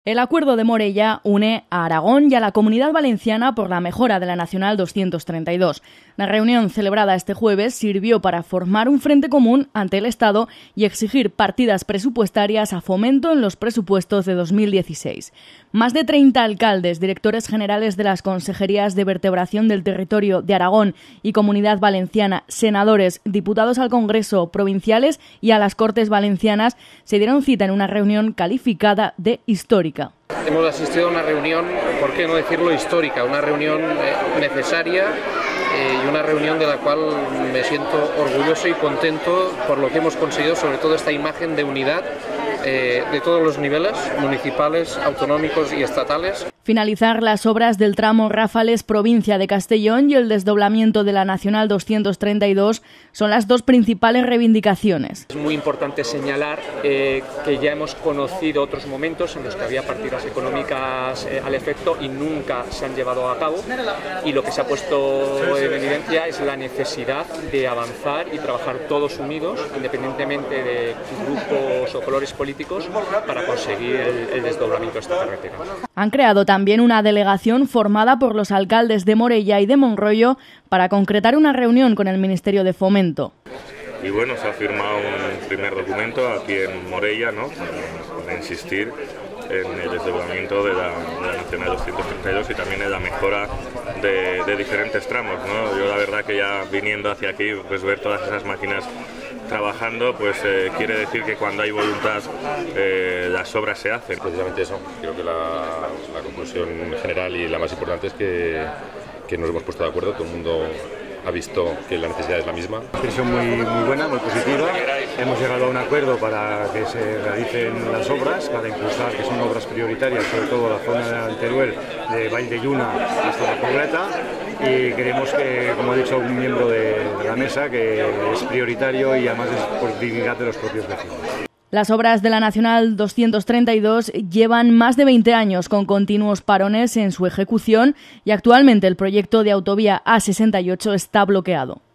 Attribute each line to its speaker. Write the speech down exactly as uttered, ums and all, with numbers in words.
Speaker 1: El Acuerdo de Morella une a Aragón y a la Comunidad Valenciana por la mejora de la Nacional doscientos treinta y dos. La reunión celebrada este jueves sirvió para formar un frente común ante el Estado y exigir partidas presupuestarias a Fomento en los presupuestos de dos mil dieciséis. Más de treinta alcaldes, directores generales de las consejerías de vertebración del territorio de Aragón y Comunidad Valenciana, senadores, diputados al Congreso, provinciales y a las Cortes Valencianas se dieron cita en una reunión calificada de histórica.
Speaker 2: Hemos asistido a una reunión, por qué no decirlo, histórica, una reunión necesaria eh, y una reunión de la cual me siento orgulloso y contento por lo que hemos conseguido, sobre todo esta imagen de unidad eh, de todos los niveles, municipales, autonómicos y estatales.
Speaker 1: Finalizar las obras del tramo Ráfales, provincia de Castellón, y el desdoblamiento de la Nacional doscientos treinta y dos son las dos principales reivindicaciones.
Speaker 3: Es muy importante señalar eh, que ya hemos conocido otros momentos en los que había partidas económicas eh, al efecto y nunca se han llevado a cabo, y lo que se ha puesto en evidencia es la necesidad de avanzar y trabajar todos unidos, independientemente de grupos o colores políticos, para conseguir el, el desdoblamiento de esta carretera.
Speaker 1: Han creado también una delegación formada por los alcaldes de Morella y de Monroyo para concretar una reunión con el Ministerio de Fomento.
Speaker 4: Y bueno, se ha firmado un primer documento aquí en Morella, ¿no?, para, para insistir en el desdoblamiento de la, de la Nacional doscientos treinta y dos y también en la mejora de, de diferentes tramos, ¿no? Yo la verdad que ya viniendo hacia aquí, pues ver todas esas máquinas trabajando, pues eh, quiere decir que cuando hay voluntad eh, las obras se hacen.
Speaker 5: Precisamente eso, creo que la, la conclusión general y la más importante es que, que nos hemos puesto de acuerdo, todo el mundo ha visto que la necesidad es la misma.
Speaker 6: Una expresión muy, muy buena, muy positiva. Hemos llegado a un acuerdo para que se realicen las obras, para impulsar, que son obras prioritarias, sobre todo la zona del Teruel, de Vall de Lluna hasta la Pobleta, y queremos que, como ha dicho un miembro de, de la mesa, que es prioritario y además es por dignidad de los propios vecinos.
Speaker 1: Las obras de la Nacional doscientos treinta y dos llevan más de veinte años con continuos parones en su ejecución y actualmente el proyecto de autovía A sesenta y ocho está bloqueado.